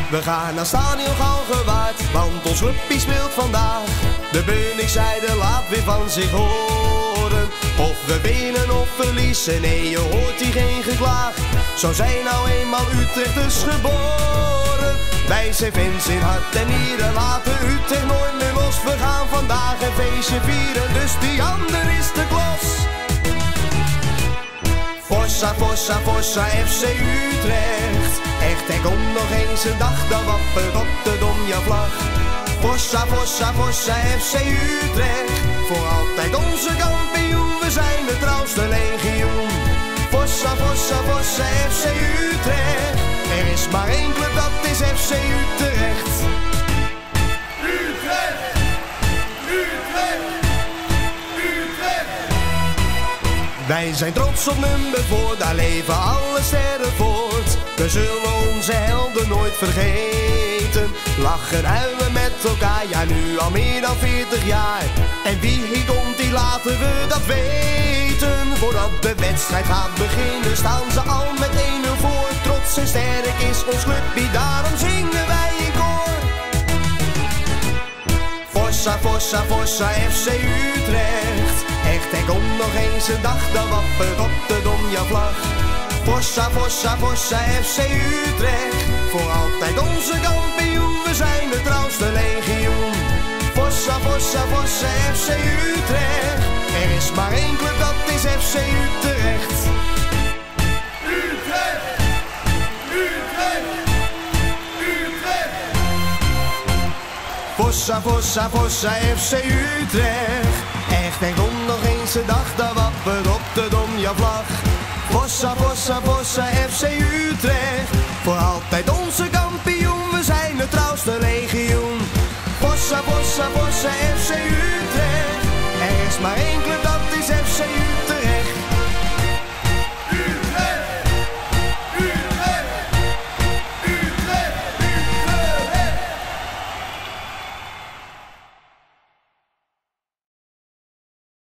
We gaan naar stadion Galgenwaard, want ons clubje speelt vandaag. De Bunningside laat weer van zich horen. Of we winnen of verliezen, nee je hoort hier geen geklaag. Zo zijn nou eenmaal Utrechters geboren. Wij zijn fans in hart en nieren, laten Utrecht nooit meer los. We gaan vandaag een feestje vieren, dus die ander is de klos. Forza, Forza, Forza, FC Utrecht. Echt, er komt nog eens een dag, dan wappert op de Dom jouw vlag. Forza, Forza, Forza, FC Utrecht. Voor altijd onze kampioen, we zijn de trouwste legioen. Forza, Forza, Forza, FC Utrecht. Er is maar één club, dat is FC Utrecht. Utrecht! Utrecht! Utrecht! Wij zijn trots op nummer 4, daar leven alle sterren voort. We zullen onze helden nooit vergeten. Lachen, huilen met elkaar, ja nu al meer dan 40 jaar. En wie hier komt, die laten we dat weten. Voordat de wedstrijd gaat beginnen, staan ze al met 1-0 voor. Trots en sterk is ons clubje, daarom zingen wij in koor. Forza, Forza, Forza, FC Utrecht. Echt, er komt nog eens een dag, dan wappert op de Dom jouw vlag. Forza, Forza, Forza, FC Utrecht. Voor altijd onze kampioen, we zijn de trouwste legioen. Forza, Forza, Forza, FC Utrecht. Er is maar één club, dat is FC Utrecht. Utrecht! Utrecht! Utrecht! Forza, Forza, Forza, FC Utrecht. Echt, er komt nog eens een dag, dan wappert op de Dom jouw vlag. Forza, Forza, Forza, FC Utrecht. Voor altijd onze kampioen, we zijn de trouwste legioen. Forza, Forza, Forza, FC Utrecht. Er is maar één club.